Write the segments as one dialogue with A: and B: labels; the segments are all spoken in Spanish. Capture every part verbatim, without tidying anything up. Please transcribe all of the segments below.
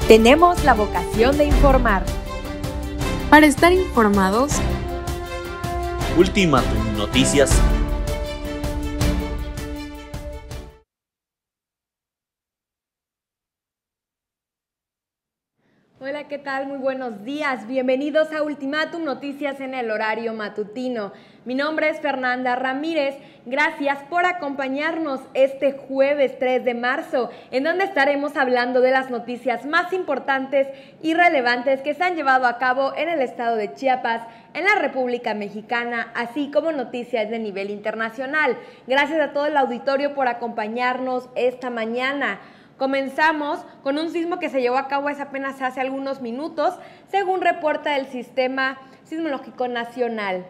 A: Tenemos la vocación de informar.
B: Para estar informados,
C: Ultimátum Noticias.
A: Hola, ¿qué tal? Muy buenos días. Bienvenidos a Ultimátum Noticias en el horario matutino. Mi nombre es Fernanda Ramírez. Gracias por acompañarnos este jueves tres de marzo, en donde estaremos hablando de las noticias más importantes y relevantes que se han llevado a cabo en el estado de Chiapas, en la República Mexicana, así como noticias de nivel internacional. Gracias a todo el auditorio por acompañarnos esta mañana. Comenzamos con un sismo que se llevó a cabo apenas hace algunos minutos, según reporta el Sistema Sismológico Nacional.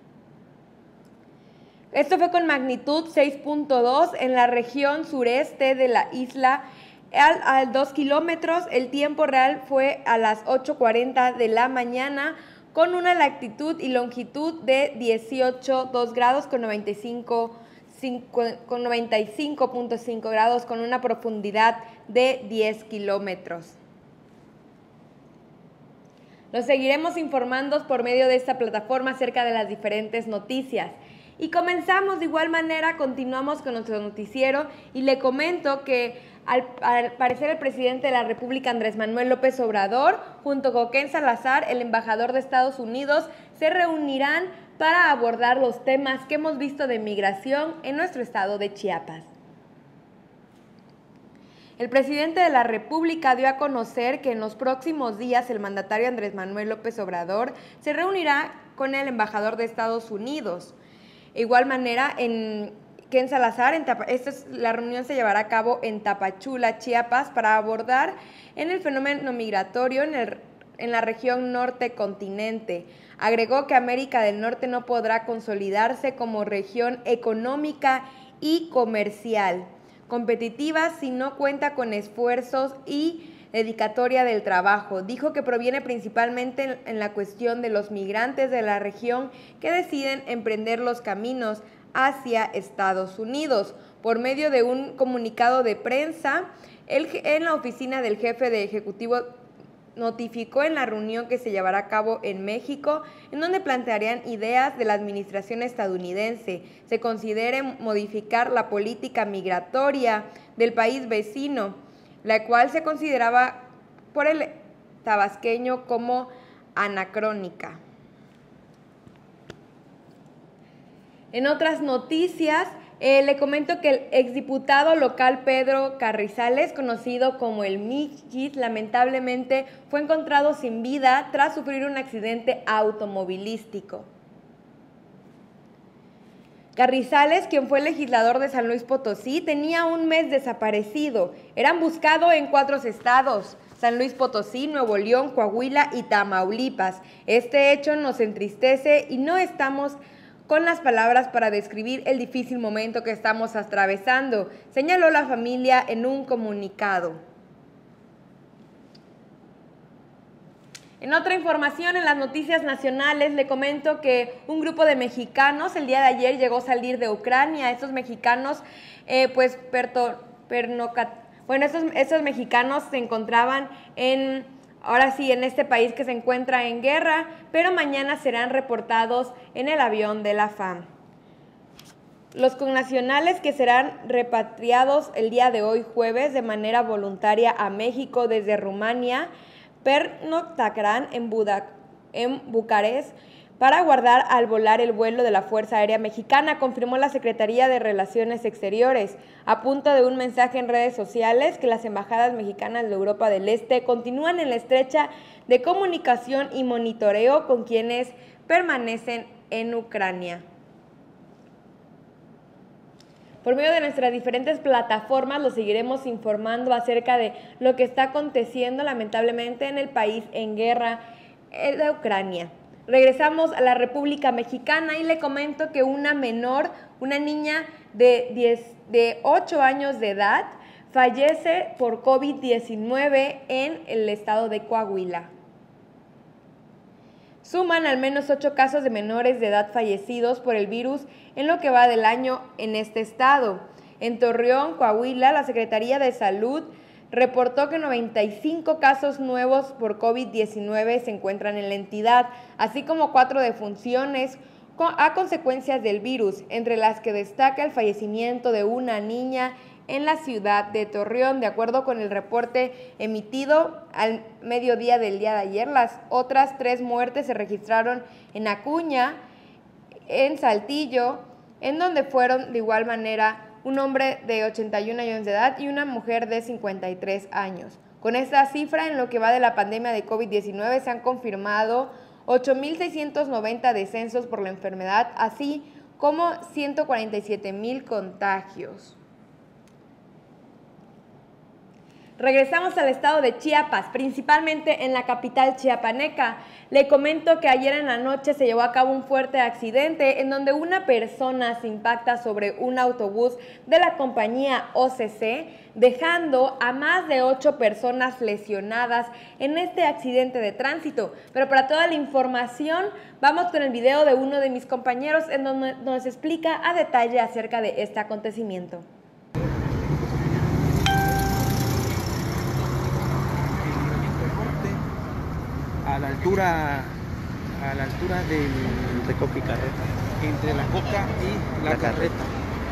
A: Esto fue con magnitud seis punto dos en la región sureste de la isla, al, a dos kilómetros. El tiempo real fue a las ocho cuarenta de la mañana, con una latitud y longitud de dieciocho punto dos grados con noventa y cinco con noventa y cinco punto cinco grados, con una profundidad de diez kilómetros. Los seguiremos informando por medio de esta plataforma acerca de las diferentes noticias. Y comenzamos de igual manera, continuamos con nuestro noticiero y le comento que al, al parecer el presidente de la República, Andrés Manuel López Obrador, junto con Ken Salazar, el embajador de Estados Unidos, se reunirán para abordar los temas que hemos visto de migración en nuestro estado de Chiapas. El presidente de la República dio a conocer que en los próximos días el mandatario Andrés Manuel López Obrador se reunirá con el embajador de Estados Unidos. De igual manera, en Ken Salazar, en Tapa, esta es, la reunión se llevará a cabo en Tapachula, Chiapas, para abordar en el fenómeno migratorio en, el, en la región norte continente. Agregó que América del Norte no podrá consolidarse como región económica y comercial competitiva si no cuenta con esfuerzos y dedicatoria del trabajo. Dijo que proviene principalmente en, en la cuestión de los migrantes de la región que deciden emprender los caminos hacia Estados Unidos. Por medio de un comunicado de prensa, el, en la oficina del jefe de Ejecutivo notificó en la reunión que se llevará a cabo en México, en donde plantearían ideas de la administración estadounidense. Se considere modificar la política migratoria del país vecino, la cual se consideraba por el tabasqueño como anacrónica. En otras noticias, eh, le comento que el exdiputado local Pedro Carrizales, conocido como el Michis, lamentablemente fue encontrado sin vida tras sufrir un accidente automovilístico. Carrizales, quien fue legislador de San Luis Potosí, tenía un mes desaparecido. Eran buscados en cuatro estados: San Luis Potosí, Nuevo León, Coahuila y Tamaulipas. Este hecho nos entristece y no estamos con las palabras para describir el difícil momento que estamos atravesando, señaló la familia en un comunicado. En otra información, en las noticias nacionales, le comento que un grupo de mexicanos el día de ayer llegó a salir de Ucrania. Estos mexicanos, eh, pues, perto, pernocat, bueno, estos, estos mexicanos se encontraban en, ahora sí, en este país que se encuentra en guerra, pero mañana serán reportados en el avión de la F A M. Los connacionales que serán repatriados el día de hoy jueves de manera voluntaria a México desde Rumania pernoctarán en, Buda, en Bucarest para aguardar al volar el vuelo de la Fuerza Aérea Mexicana, confirmó la Secretaría de Relaciones Exteriores, a punto de un mensaje en redes sociales que las embajadas mexicanas de Europa del Este continúan en la estrecha de comunicación y monitoreo con quienes permanecen en Ucrania. Por medio de nuestras diferentes plataformas los seguiremos informando acerca de lo que está aconteciendo lamentablemente en el país en guerra de Ucrania. Regresamos a la República Mexicana y le comento que una menor, una niña de, diez, de ocho años de edad, fallece por COVID diecinueve en el estado de Coahuila. Suman al menos ocho casos de menores de edad fallecidos por el virus en lo que va del año en este estado. En Torreón, Coahuila, la Secretaría de Salud reportó que noventa y cinco casos nuevos por COVID diecinueve se encuentran en la entidad, así como cuatro defunciones a consecuencias del virus, entre las que destaca el fallecimiento de una niña en la ciudad de Torreón. De acuerdo con el reporte emitido al mediodía del día de ayer, las otras tres muertes se registraron en Acuña, en Saltillo, en donde fueron de igual manera un hombre de ochenta y un años de edad y una mujer de cincuenta y tres años. Con esta cifra, en lo que va de la pandemia de COVID diecinueve, se han confirmado ocho mil seiscientos noventa descensos por la enfermedad, así como ciento cuarenta y siete mil contagios. Regresamos al estado de Chiapas, principalmente en la capital chiapaneca. Le comento que ayer en la noche se llevó a cabo un fuerte accidente en donde una persona se impacta sobre un autobús de la compañía O C C, dejando a más de ocho personas lesionadas en este accidente de tránsito. Pero para toda la información, vamos con el video de uno de mis compañeros en donde nos explica a detalle acerca de este acontecimiento.
C: A la altura, a la altura del
D: entre Coca y Carreta.
C: Entre la Coca y la, la Carreta. Carreta.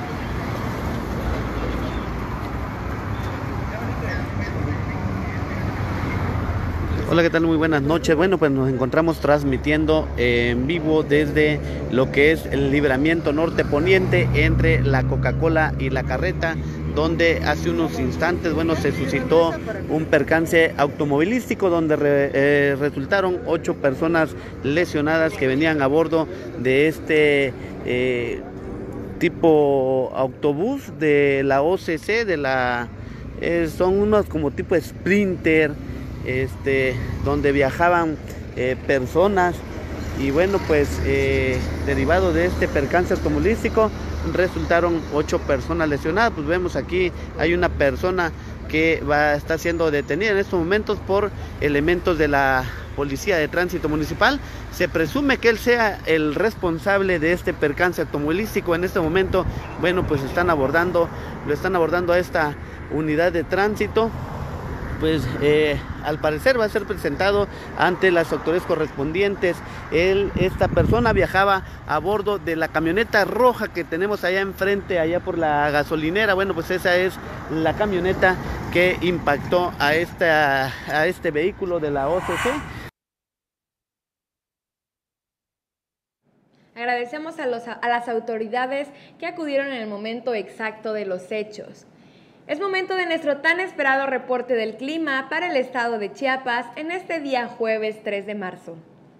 D: Hola, ¿qué tal? Muy buenas noches. Bueno, pues nos encontramos transmitiendo en vivo desde lo que es el libramiento norte poniente entre la Coca-Cola y la Carreta, donde hace unos instantes, bueno, se suscitó un percance automovilístico donde re, eh, resultaron ocho personas lesionadas que venían a bordo de este eh, tipo autobús de la O C C, de la eh, son unos como tipo Sprinter, este, donde viajaban eh, personas. Y bueno, pues eh, derivado de este percance automovilístico resultaron ocho personas lesionadas. Pues vemos aquí hay una persona que va, está siendo detenida en estos momentos por elementos de la Policía de Tránsito Municipal. Se presume que él sea el responsable de este percance automovilístico. En este momento, bueno, pues están abordando, lo están abordando a esta unidad de tránsito. Pues eh, al parecer va a ser presentado ante las autoridades correspondientes. Él, esta persona viajaba a bordo de la camioneta roja que tenemos allá enfrente, allá por la gasolinera. Bueno, pues esa es la camioneta que impactó a, esta, a este vehículo de la O C C.
A: Agradecemos a, los, a las autoridades que acudieron en el momento exacto de los hechos. Es momento de nuestro tan esperado reporte del clima para el estado de Chiapas en este día jueves tres de marzo.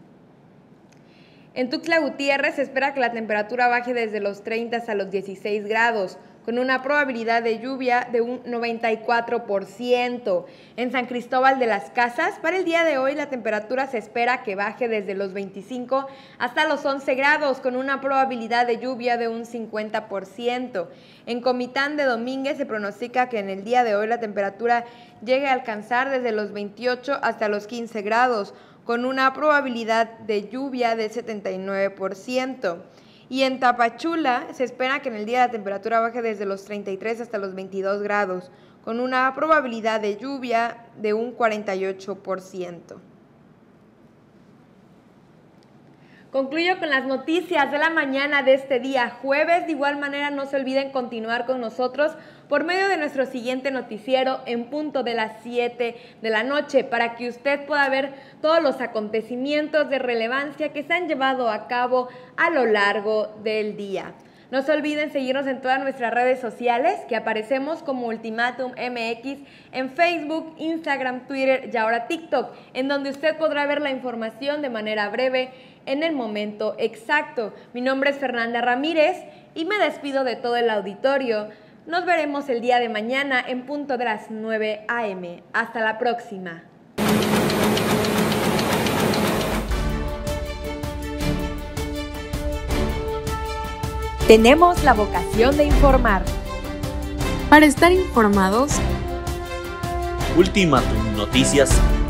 A: En Tuxtla Gutiérrez se espera que la temperatura baje desde los treinta hasta los dieciséis grados, con una probabilidad de lluvia de un noventa y cuatro por ciento. En San Cristóbal de las Casas, para el día de hoy la temperatura se espera que baje desde los veinticinco hasta los once grados, con una probabilidad de lluvia de un cincuenta por ciento. En Comitán de Domínguez se pronostica que en el día de hoy la temperatura llegue a alcanzar desde los veintiocho hasta los quince grados, con una probabilidad de lluvia del setenta y nueve por ciento. Y en Tapachula se espera que en el día la temperatura baje desde los treinta y tres hasta los veintidós grados, con una probabilidad de lluvia de un cuarenta y ocho por ciento. Concluyo con las noticias de la mañana de este día jueves. De igual manera, no se olviden continuar con nosotros por medio de nuestro siguiente noticiero en punto de las siete de la noche, para que usted pueda ver todos los acontecimientos de relevancia que se han llevado a cabo a lo largo del día. No se olviden seguirnos en todas nuestras redes sociales, que aparecemos como Ultimatum M X en Facebook, Instagram, Twitter y ahora TikTok, en donde usted podrá ver la información de manera breve en el momento exacto. Mi nombre es Fernanda Ramírez y me despido de todo el auditorio. Nos veremos el día de mañana en punto de las nueve a eme Hasta la próxima.
B: Tenemos la vocación de informar. Para estar informados,
E: Ultimatum Noticias